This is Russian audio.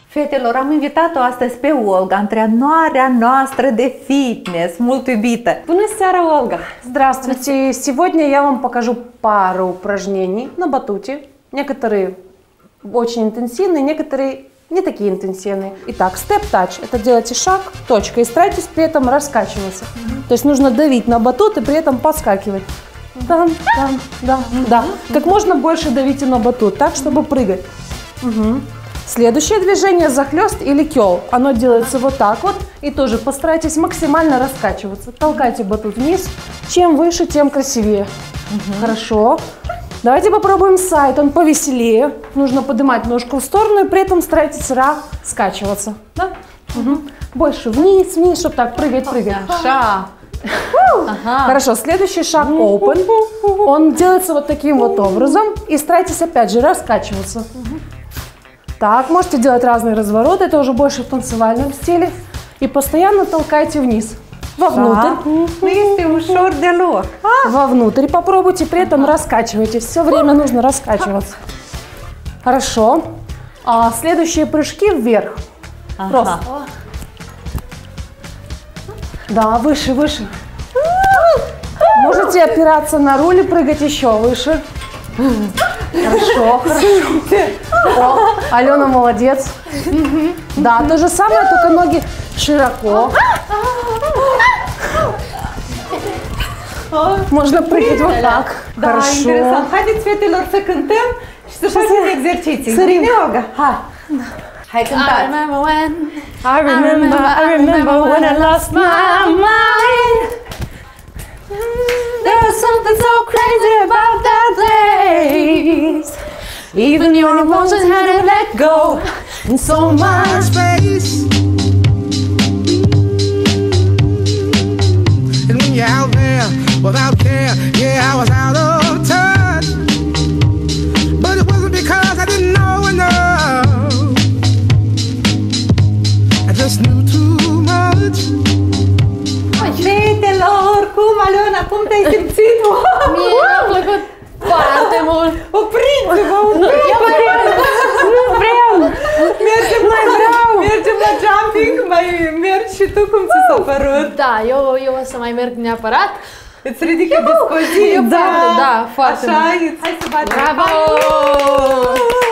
Fetelor, am invitat-o astăzi pe Olga, antrenoarea noastră de fitness, mult iubită. Bună seara, Olga! Здравствуйте! Сегодня я вам покажу пару упражнений на батуте. Некоторые очень интенсивные, некоторые не такие интенсивные. Итак, степ-тач. Это делайте шаг, точка, и старайтесь при этом раскачиваться. То есть нужно давить на батут и при этом подскакивать. Да. Как можно больше давите на батут, так, чтобы прыгать. Следующее движение захлест или кёл. Оно делается вот так вот. И тоже постарайтесь максимально раскачиваться. Толкайте батут вниз. Чем выше, тем красивее. Хорошо. Давайте попробуем сайд. Он повеселее. Нужно поднимать ножку в сторону и при этом старайтесь раскачиваться. Да? Больше вниз, чтобы так прыгать. Așa. Хорошо, следующий шаг open. Он делается вот таким вот образом. И старайтесь опять же раскачиваться. Так, можете делать разные развороты, это уже больше в танцевальном стиле. И постоянно толкайте вниз, вовнутрь. Вовнутрь попробуйте, при этом раскачивайтесь. Все время нужно раскачиваться. Хорошо. Следующие прыжки вверх. Просто. Да, выше, выше. Можете опираться на руль и прыгать еще выше. Хорошо, хорошо. О, Алена молодец. Да, то же самое, только ноги широко. Можно прыгать вот так. Хорошо. Интересно. Haideți, fetelor, să cântăm și să facem exerciții. Bine, Olga? Hai, cântați. I remember when I lost my mind. There was something so crazy about that place. Even your emotions had to let go. And so much space. And when you're out there without care, yeah, I was out of touch. But it wasn't because I didn't know enough. I just knew too much. Fetelor, cum, Alena, cum te-ai simțit? Mie mi-a plăcut foarte mult. Opriți-vă un pic! Nu vreau! Mergem la jumping, mai mergi și tu, cum ți s-a părut? Da, eu o să mai merg neapărat. Îți ridică dispoziția. Da, foarte Așa, mult. hai să batem. Bravo!